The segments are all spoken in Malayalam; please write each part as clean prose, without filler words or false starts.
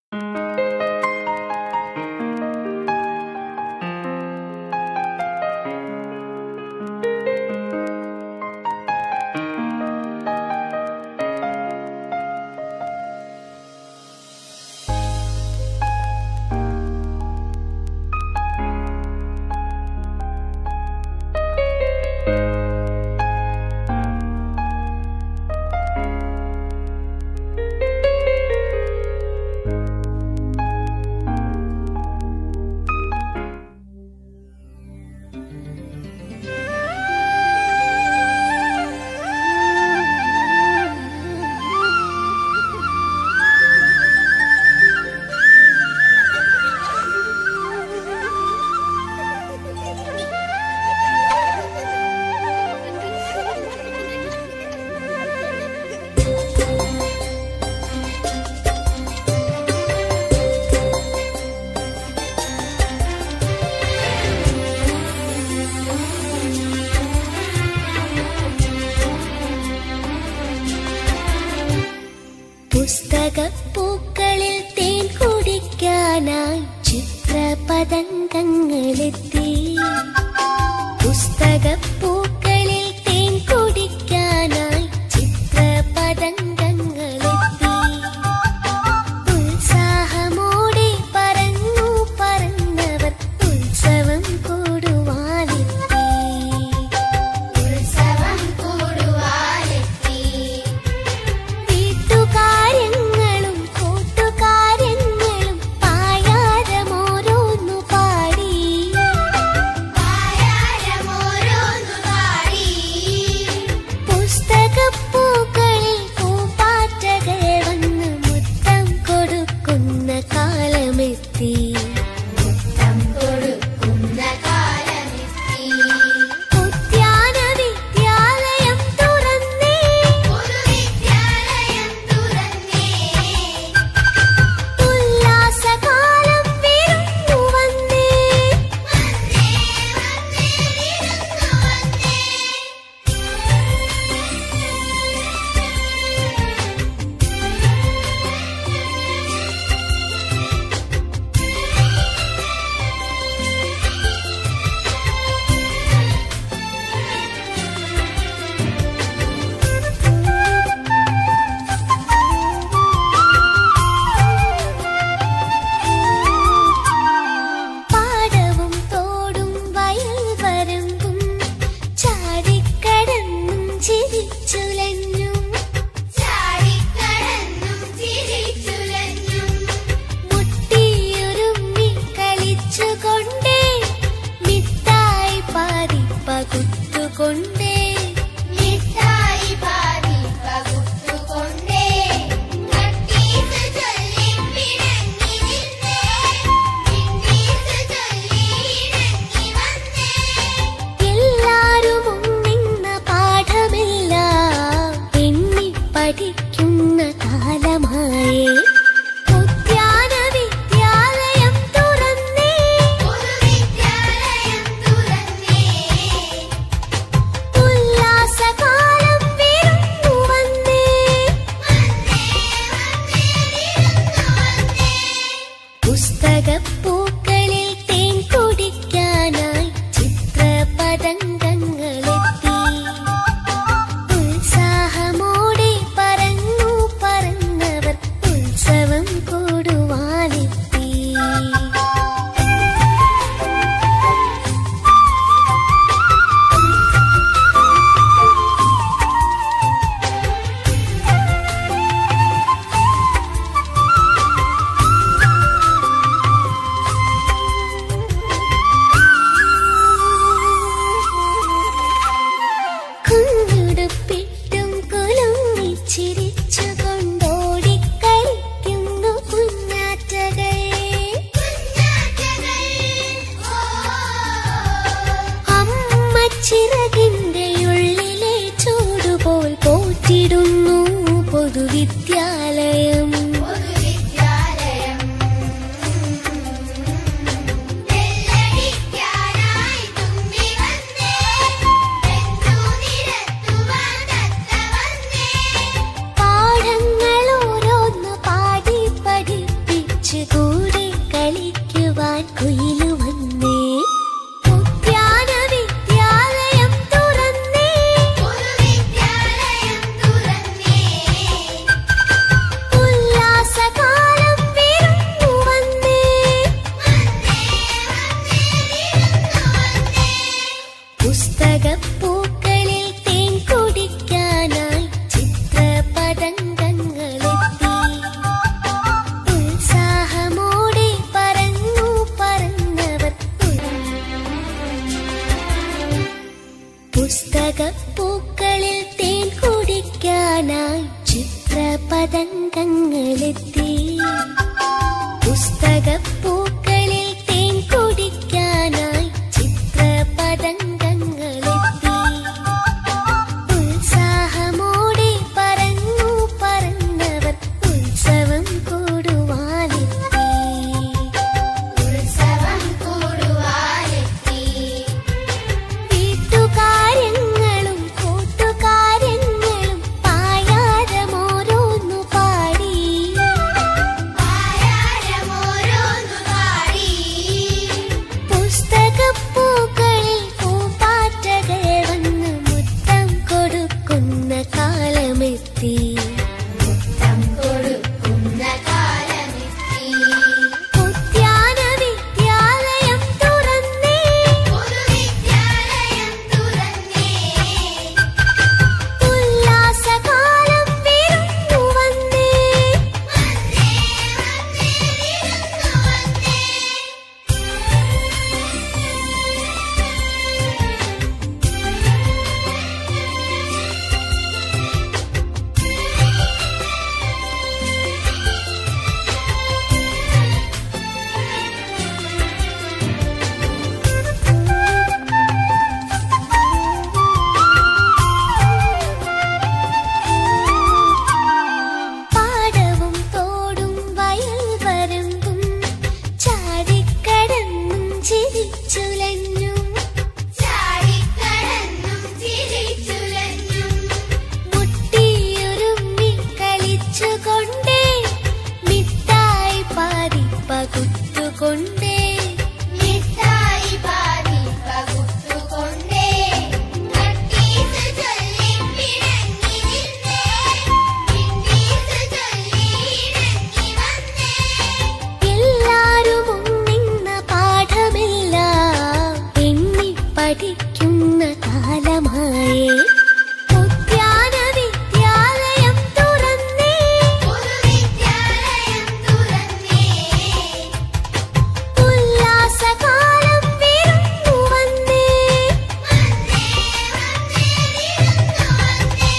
പുസ്തകപ്പൂക്കളിൽ തേൻ കുടിക്കാനായി ചിത്രപതംഗങ്ങളെത്തി. പുസ്തകപ്പൂക്കളിൽ തേൻ കുടിക്കാനായി ചിത്രപതംഗങ്ങളെത്തി. ഉത്സാഹമോടെ പറന്നു പറന്നവർ ഉത്സവം കൂടുവാനെത്തി. ഉത്സവം കൂടുവാനെത്തി. വീട്ടുകാര്യങ്ങളും കൂട്ടുകാര്യങ്ങളും പായാരമോരോന്നു പാടി. പായാരമോരോന്നു പാടി. പുസ്തകപ്പൂക്കളിൽ പൂപ്പാറ്റകൾ വന്ന് മുത്തം കൊടുക്കുന്ന കാലമെത്തി. മുത്തം കൊടുക്കുന്ന കാലമെത്തി. ഉദ്യാന വിദ്യാലയം തുറന്നേ. പൊതുവിദ്യാലയം തുറന്നേ. ഉല്ലാസകാലം വിരുന്നു വന്നേ. വന്നേ വന്നേ വിരുന്നു വന്നേ. പാടവും തോടും വയൽ വരമ്പും ചാടിക്കടന്നും ചിരിച്ചുലഞ്ഞും. ചാടിക്കടന്നും ചിരിച്ചുലഞ്ഞും. മുട്ടിയുരുമ്മി കളിച്ചുകൊണ്ടേ മിഠായി പാതി പകുത്തുകൊണ്ടേ. മിഠായി പാതി പകുത്തുകൊണ്ടേ. കട്ടീസ് ചൊല്ലി പിണങ്ങി നിന്നേ. പിണ്ടീസ് ചൊല്ലി ഇണങ്ങി വന്നേ. എല്ലാരും ഒന്നിന്ന പാഠമെല്ലാം എണ്ണി പഠിക്കുന്ന കാലമായേ. ഉദ്യാന വിദ്യാലയം തുറന്നേ. പൊതുവിദ്യാലയം തുറന്നേ. ഉല്ലാസകാലം വിരുന്നു വന്നേ. വന്നേ വന്നേ വിരുന്നു വന്നേ. പുസ്തകപ്പൂക്കളിൽ തേൻ കുടിക്കാനായി ചിത്രപതംഗങ്ങളെത്തി. ഉത്സാഹമോടെ പറന്നു പറന്നവർ ഉത്സവം കൂടുവാനെത്തി. പുസ്തകപ്പൂക്കളിൽ തേൻ കുടിക്കാനായി ചിത്രപതംഗങ്ങളെത്തി. ഉത്സാഹമോടെ പറന്നു പറന്നവർ ഉത്സവം കൂടുവാനെത്തി. ഉത്സവം കൂടുവാനെത്തി. വീട്ടുകാര്യങ്ങളും കൂട്ടുകാര്യങ്ങളും പായാരമോരോന്നു പാടി. പുസ്തകപ്പൂക്കളിൽ പൂമ്പാറ്റകൾ വന്ന് മുത്തം കൊടുക്കുന്ന കാലമെത്തി. മുത്തം കൊടുക്കുന്ന കാലമെത്തി. ഉദ്യാന വിദ്യാലയം തുറന്നേ. പൊതുവിദ്യാലയം തുറന്നേ. ഉല്ലാസകാലം വിരുന്നു വന്നേ. വന്നേ വന്നേ വിരുന്നു വന്നേ. പാടവും തോടും വയൽ വരമ്പും ചാടിക്കടന്നും ചിരിച്ചുലഞ്ഞും. ചാടിക്കടന്നും ചിരിച്ചുലഞ്ഞും. മുട്ടിയുരുമ്മി കളിച്ചുകൊണ്ടേ മിഠായി പാതി പകുത്തുകൊണ്ടേ. മിഠായി പാതി പകുത്തുകൊണ്ടേ. കട്ടീസ് ചൊല്ലി പിണങ്ങി നിന്നേ. കിണ്ടീസ് ചൊല്ലി ഇണങ്ങി വന്നേ. എല്ലാരും ഒന്നിന്ന പാഠമെല്ലാം എണ്ണി പഠിക്കുന്ന കാലമായേ. ഉദ്യാന വിദ്യാലയം തുറന്നേ. പൊതുവിദ്യാലയം തുറന്നേ. ഉല്ലാസകാലം വിരുന്നു വന്നേ. വന്നേ വന്നേ വിരുന്നു വന്നേ.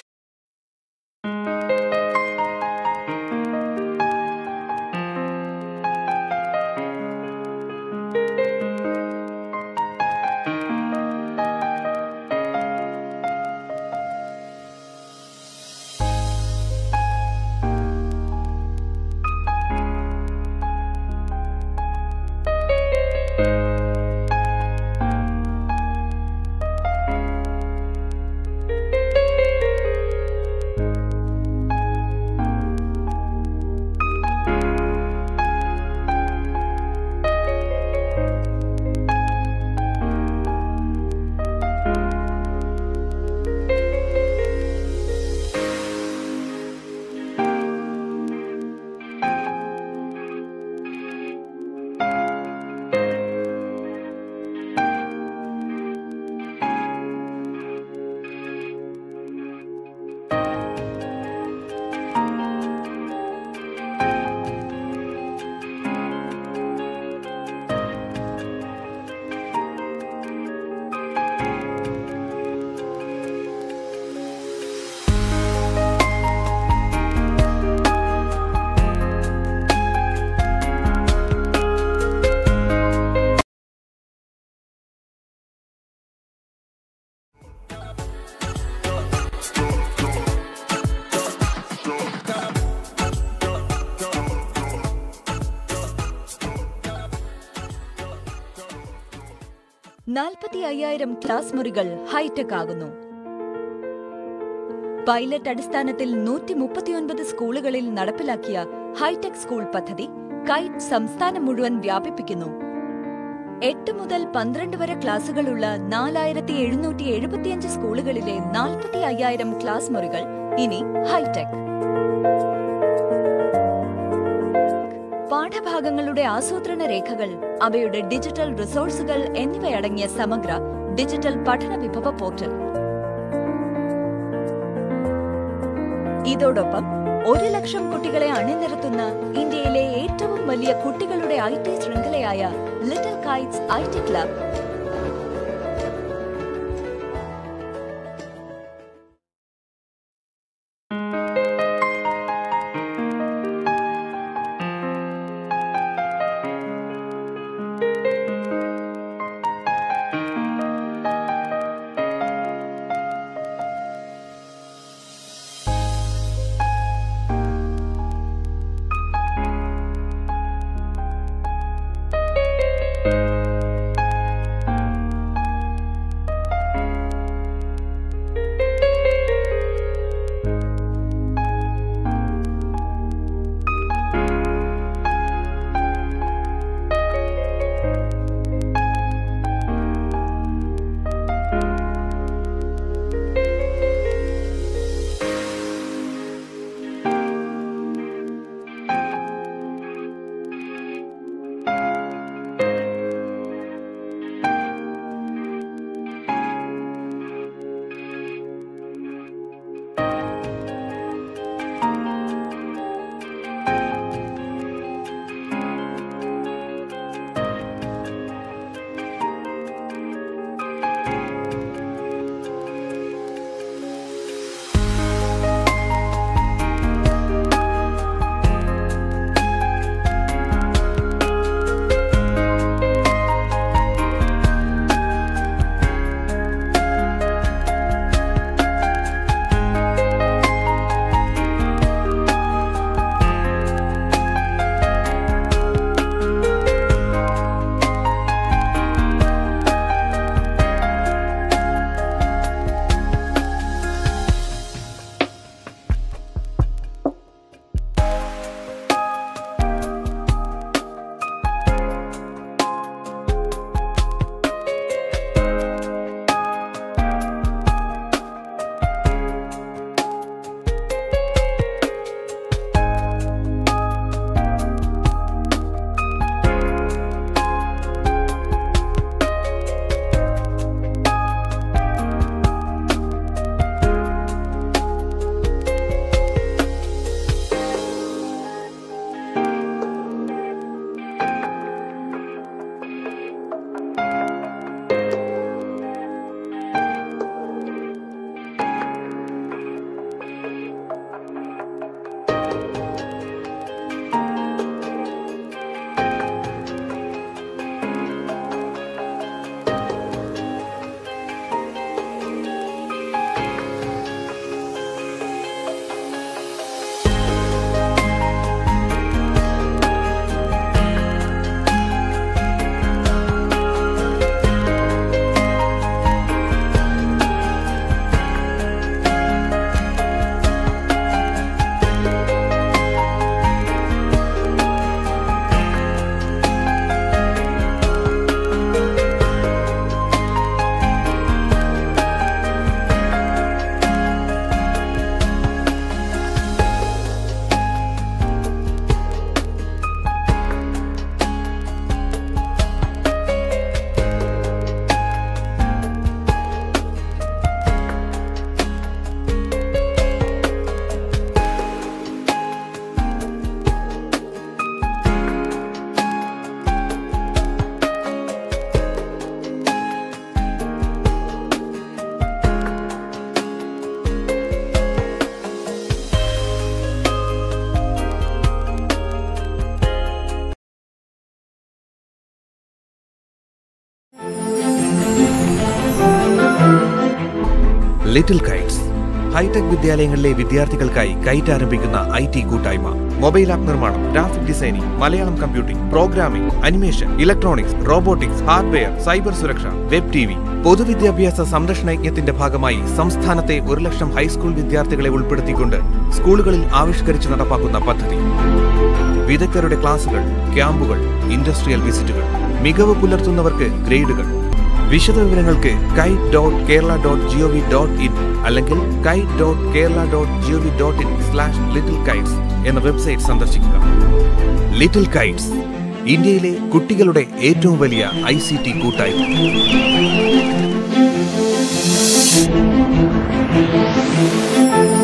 ക്ലാസ് മുറികൾ ഹൈടെക് ആകുന്നു. പൈലറ്റ് അടിസ്ഥാനത്തിൽ 139 സ്കൂളുകളിൽ നടപ്പിലാക്കിയ ഹൈടെക് സ്കൂൾ പദ്ധതി കൈറ്റ് സംസ്ഥാനം മുഴുവൻ വ്യാപിപ്പിക്കുന്നു. 8 മുതൽ 12 വരെ ക്ലാസുകളുള്ള 4775 സ്കൂളുകളിലെ 45,000 ക്ലാസ് മുറികൾ ഇനി ഹൈടെക്. പാഠഭാഗങ്ങളുടെ ആസൂത്രണ രേഖകൾ, അവയുടെ ഡിജിറ്റൽ റിസോഴ്സുകൾ എന്നിവയടങ്ങിയ സമഗ്ര ഡിജിറ്റൽ പഠന വിഭവ പോർട്ടൽ. ഇതോടൊപ്പം 1 ലക്ഷം കുട്ടികളെ അണിനിരത്തുന്ന ഇന്ത്യയിലെ ഏറ്റവും വലിയ കുട്ടികളുടെ IT ശൃംഖലയായ little kites IT club, little kites. Hitech വിദ്യാലയങ്ങളിലെ വിദ്യാർത്ഥികൾക്കായി കൈറ്റ് ആരംഭിക്കുന്ന IT കൂട്ടായ്മ. മൊബൈൽ ആപ്പ് നിർമ്മാണം, graphic designing, Malayalam computing, programming, animation, electronics, robotics, hardware, cyber സുരക്ഷ, വെബ് TV. പൊതുവിദ്യാഭ്യാസ സംരക്ഷണ യജ്ഞത്തിന്റെ ഭാഗമായി സംസ്ഥാനത്തെ 1,00,000 ഹൈസ്കൂൾ വിദ്യാർത്ഥികളെ ഉൾപ്പെടുത്തിക്കൊണ്ട് സ്കൂളുകളിൽ ആവിഷ്കരിച്ച് നടപ്പാക്കുന്ന പദ്ധതി. വിദഗ്ധരുടെ ക്ലാസുകൾ, ക്യാമ്പുകൾ, ഇൻഡസ്ട്രിയൽ വിസിറ്റുകൾ, മികവ് പുലർത്തുന്നവർക്ക് ഗ്രേഡുകൾ. വിശദവിവരങ്ങൾക്ക് kite.kerala.gov.in അല്ലെങ്കിൽ kite.kerala.gov.in/littlekites എന്ന വെബ്സൈറ്റ് സന്ദർശിക്കുക. ലിറ്റിൽ കൈറ്റ്സ്, ഇന്ത്യയിലെ കുട്ടികളുടെ ഏറ്റവും വലിയ ICT കൂട്ടായ്മ.